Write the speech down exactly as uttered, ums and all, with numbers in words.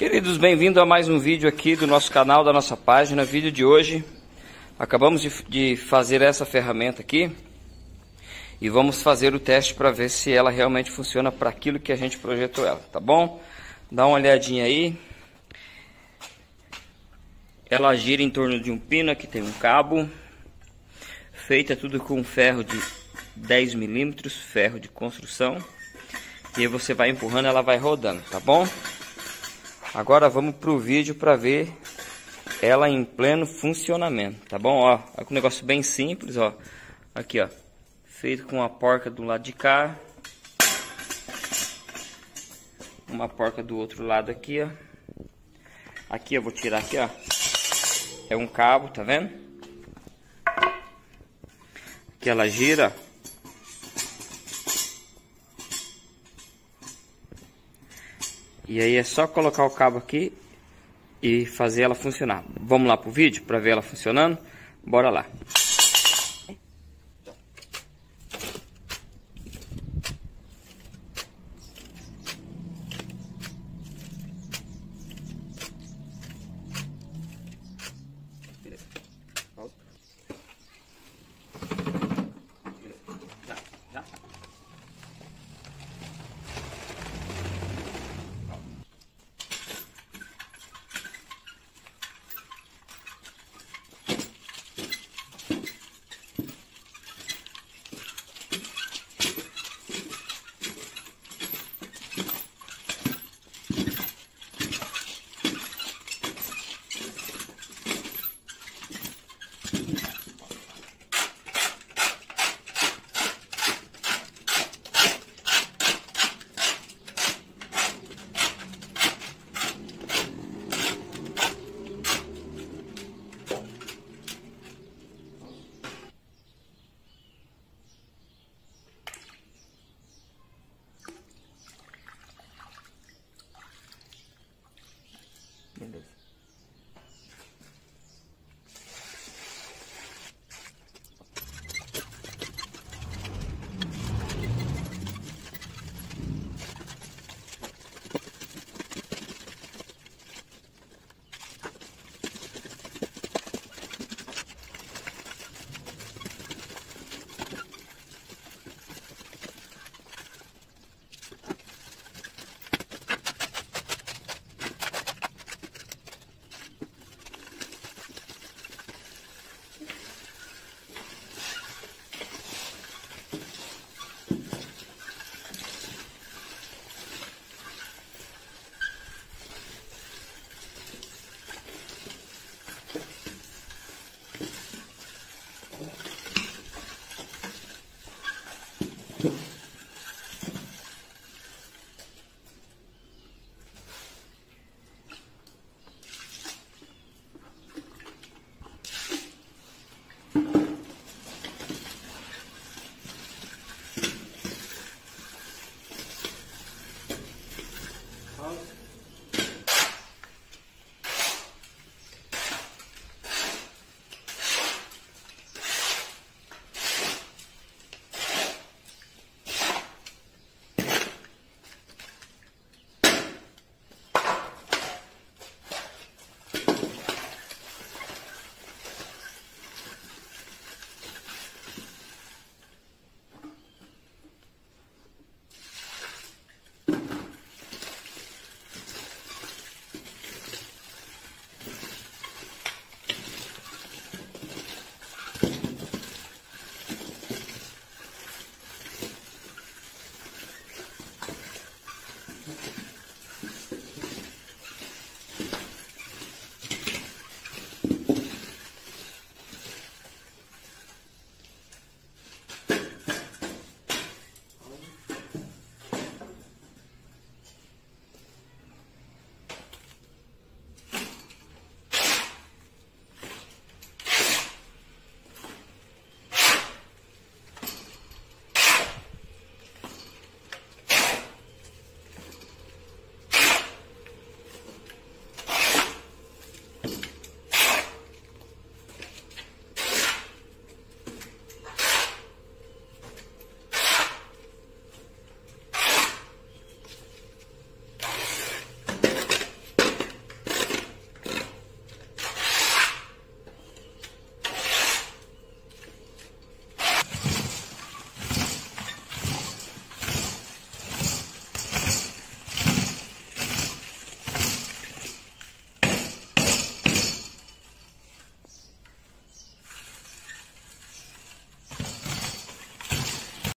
Queridos, bem-vindos a mais um vídeo aqui do nosso canal, da nossa página. Vídeo de hoje, acabamos de, de fazer essa ferramenta aqui e vamos fazer o teste para ver se ela realmente funciona para aquilo que a gente projetou ela, tá bom? Dá uma olhadinha aí. Ela gira em torno de um pino, aqui tem um cabo, feita tudo com ferro de dez milímetros, ferro de construção. E aí você vai empurrando, ela vai rodando, tá bom? Agora vamos pro vídeo para ver ela em pleno funcionamento, tá bom? Ó, é um negócio bem simples, ó. Aqui, ó, feito com uma porca do lado de cá, uma porca do outro lado aqui, ó. Aqui eu vou tirar aqui, ó. É um cabo, tá vendo? Que ela gira. E aí é só colocar o cabo aqui e fazer ela funcionar. Vamos lá pro vídeo para ver ela funcionando? Bora lá. Beleza. Thank you.